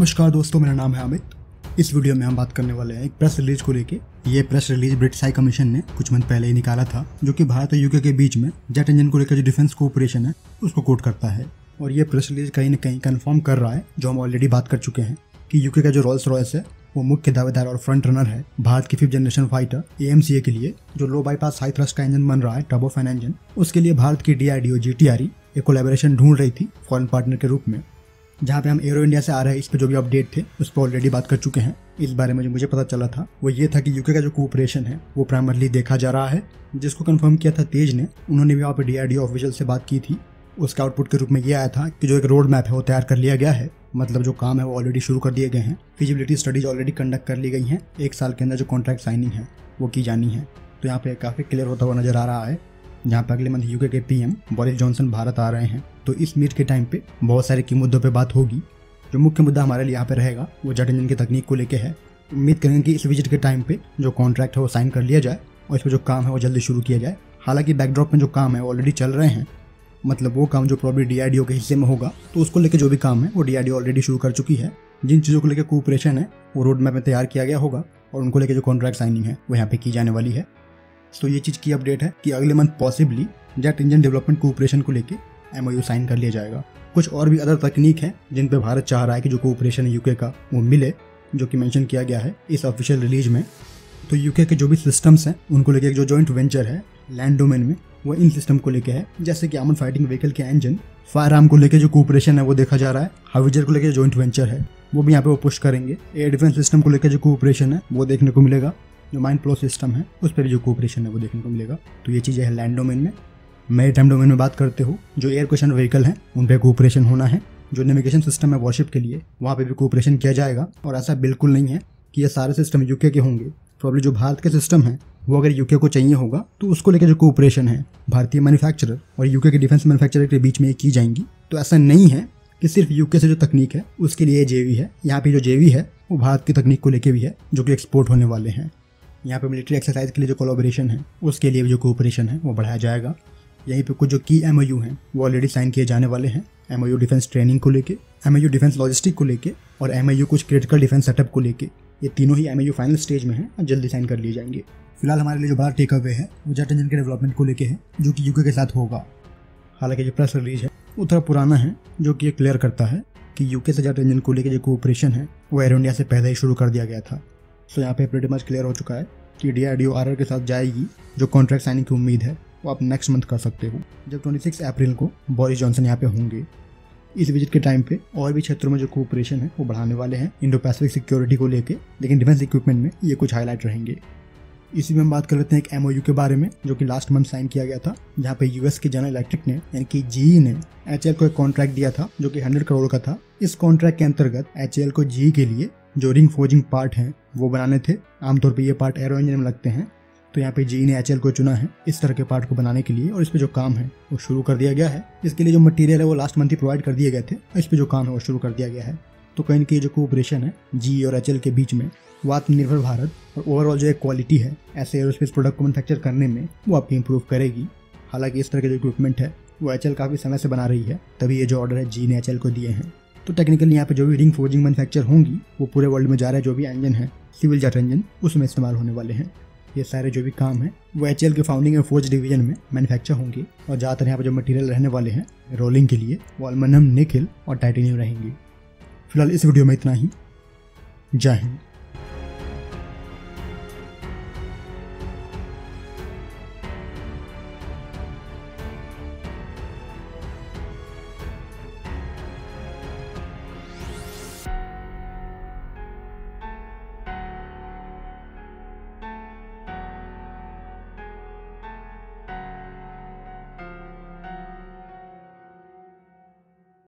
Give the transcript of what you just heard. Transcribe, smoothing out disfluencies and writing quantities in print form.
नमस्कार दोस्तों, मेरा नाम है अमित। इस वीडियो में हम बात करने वाले हैं एक प्रेस रिलीज को लेके। ये press release British high commission ने कुछ मंथ पहले ही निकाला था, जो कि भारत और यूके के बीच में जेट इंजन को लेकर जो डिफेंस कोऑपरेशन है उसको कोट करता है। और ये प्रेस रिलीज कहीं न कहीं कंफर्म कर रहा है, जो हम ऑलरेडी बात कर चुके हैं, कि यूके का जो रोल्स रॉयस है वो मुख्य दावेदार और फ्रंट रनर है भारत की 5th जनरेशन फाइटर AMCA के लिए, जो लो बाईपास हाई थ्रस्ट का इंजन बन रहा है, टर्बोफैन इंजन। उसके लिए भारत की DRDO GTRE एक कोलैबोरेशन ढूंढ रही थी फॉरेन पार्टनर के रूप में, जहाँ पे हम एरो इंडिया से आ रहे हैं। इस पे जो भी अपडेट थे उस पर ऑलरेडी बात कर चुके हैं। इस बारे में जो मुझे पता चला था वो ये था कि यूके का जो कोऑपरेशन है वो प्राइमरली देखा जा रहा है, जिसको कंफर्म किया था तेज ने। उन्होंने भी वहाँ पे DRDO ऑफिशियल से बात की थी। उसका आउटपुट के रूप में ये आया था कि जो एक रोड मैप है वो तैयार कर लिया गया है, मतलब जो काम है वो ऑलरेडी शुरू कर दिए गए हैं। फिजिबिलिटी स्टडीज ऑलरेडी कंडक्ट कर ली गई हैं। 1 साल के अंदर जो कॉन्ट्रैक्ट साइनिंग है वो की जानी है। तो यहाँ पे काफ़ी क्लियर होता हुआ नजर आ रहा है। जहाँ पे अगले मंथ यूके के PM बोरिस जॉनसन भारत आ रहे हैं, तो इस मीट के टाइम पे बहुत सारे की मुद्दों पे बात होगी। जो मुख्य मुद्दा हमारे लिए यहाँ पे रहेगा वो जेट इंजन की तकनीक को लेके है। उम्मीद करेंगे कि इस विजिट के टाइम पे जो कॉन्ट्रैक्ट है वो साइन कर लिया जाए और इस पर जो काम है वो जल्दी शुरू किया जाए। हालांकि बैकड्रॉप में जो काम है वो ऑलरेडी चल रहे हैं, मतलब वो काम जो प्रॉब्लम DRDO के हिस्से में होगा, तो उसको लेके जो भी काम है वो DRDO ऑलरेडी शुरू कर चुकी है। जिन चीज़ों को लेकर कोऑपरेशन है वो रोड मैप में तैयार किया गया होगा और उनको लेकर जो कॉन्ट्रैक्ट साइनिंग है वो यहाँ पे की जाने वाली है। तो ये चीज़ की अपडेट है कि अगले month possibly jet engine development cooperation को लेकर MOU साइन कर लिया जाएगा। कुछ और भी अदर तकनीक है जिन पे भारत चाह रहा है कि जो कोऑपरेशन है यूके का वो मिले, जो कि मेंशन किया गया है इस ऑफिशियल रिलीज में। तो यूके के जो भी सिस्टम्स हैं उनको लेके जो जॉइंट वेंचर है लैंड डोमेन में, वो इन सिस्टम को लेके है। जैसे कि आर्मर्ड फाइटिंग व्हीकल के इंजन, फायर आर्म को लेके जो कोऑपरेशन है वो देखा जा रहा है। हाइविजर को लेके जॉइंट वेंचर है वो भी यहाँ पे वो पुश करेंगे। एयर डिफेंस सिस्टम को लेकर जो कोऑपरेशन है वो देखने को मिलेगा। जो माइंड प्लो सिस्टम है उस पर भी जो कोऑपरेशन है वो देखने को मिलेगा। तो ये चीज़ें है लैंड डोमेन में। मैरीटाइम डोमेन में बात करते हो, जो एयर क्वेश्चन व्हीकल है उन पर कोऑपरेशन होना है। जो नेविगेशन सिस्टम है वॉरशिप के लिए, वहाँ पे भी कोऑपरेशन किया जाएगा। और ऐसा बिल्कुल नहीं है कि ये सारे सिस्टम यूके के होंगे। प्रॉब्लम जो भारत के सिस्टम है वो अगर यूके को चाहिए होगा तो उसको लेकर जो कोऑपरेशन है भारतीय मैन्युफैक्चरर और यूके के डिफेंस मैन्युफैक्चरर के बीच में की जाएंगी। तो ऐसा नहीं है कि सिर्फ यूके से जो तकनीक है उसके लिए JV है। यहाँ पे जो JV है वो भारत की तकनीक को लेकर भी है, जो कि एक्सपोर्ट होने वाले हैं। यहाँ पे मिलिट्री एक्सरसाइज के लिए जो कोलैबोरेशन है उसके लिए भी जो कोऑपरेशन है वो बढ़ाया जाएगा। यहीं पे कुछ जो की MOU हैं वो ऑलरेडी साइन किए जाने वाले हैं। MOU डिफेंस ट्रेनिंग को लेके, MOU डिफेंस लॉजिस्टिक को लेके और MOU कुछ क्रिटिकल डिफेंस सेटअप को लेके। ये तीनों ही MOU फाइनल स्टेज में हैं और जल्दी साइन कर लिए जाएंगे। फिलहाल हमारे लिए जो बड़ा टेक अवे है वो जेट इंजन के डेवलपमेंट को लेके है, जो कि यूके के साथ होगा। हालांकि जो प्रेस रिलीज है वो थोड़ा पुराना है, जो कि ये क्लियर करता है कि यूके से जेट इंजन को लेकर जो कोऑपरेशन है वो एरो इंडिया से पहले ही शुरू कर दिया गया था। तो यहाँ पे प्रीटी मच क्लियर हो चुका है कि DRDO RR के साथ जाएगी। जो कॉन्ट्रैक्ट साइनिंग की उम्मीद है वो आप नेक्स्ट मंथ कर सकते हो, जब 26 अप्रैल को बोरिस जॉनसन यहाँ पे होंगे। इस विजिट के टाइम पे और भी क्षेत्रों में जो कोऑपरेशन है वो बढ़ाने वाले हैं इंडो पैसिफिक सिक्योरिटी को लेके, लेकिन डिफेंस इक्विपमेंट में ये कुछ हाईलाइट रहेंगे। इसी में हम बात कर लेते हैं एक MOU के बारे में, जो कि लास्ट मंथ साइन किया गया था, जहाँ पे US के जनरल इलेक्ट्रिक ने यानी कि GE ने HAL को एक कॉन्ट्रैक्ट दिया था जो कि 100 करोड़ का था। इस कॉन्ट्रैक्ट के अंतर्गत HAL को GE के लिए जो रिंग फोर्जिंग पार्ट हैं वो बनाने थे। आमतौर पे ये पार्ट एरो इंजन में लगते हैं, तो यहाँ पे GE ने HAL को चुना है इस तरह के पार्ट को बनाने के लिए, और इस पे जो काम है वो शुरू कर दिया गया है। इसके लिए जो मटेरियल है वो लास्ट मंथ ही प्रोवाइड कर दिए गए थे, इस पे जो काम है वो शुरू कर दिया गया है। तो कहीं की जो कोऑपरेशन है GE और HAL के बीच में, वो आत्मनिर्भर भारत और ओवरऑल जो एक क्वालिटी है ऐसे एरोस्पेस प्रोडक्ट को मैन्युफैक्चर करने में वो आपकी इंप्रूव करेगी। हालांकि इस तरह के जो इक्विपमेंट है वो HAL काफ़ी समय से बना रही है, तभी ये जो ऑर्डर है GE ने HAL को दिए हैं। तो टेक्निकली यहाँ पे जो भी रिंग फोर्जिंग मैन्युफैक्चर होंगी वो पूरे वर्ल्ड में जा रहा है। जो भी इंजन है सिविल जेट इंजन उसमें इस्तेमाल होने वाले हैं। ये सारे जो भी काम है वो HAL के फाउंडिंग और फोर्ज डिवीजन में मैन्युफैक्चर होंगे। और ज़्यादातर यहाँ पे जो मटेरियल रहने वाले हैं रोलिंग के लिए वो एल्युमिनियम, निकेल और टाइटेनियम रहेंगे। फिलहाल इस वीडियो में इतना ही। जय हिंद।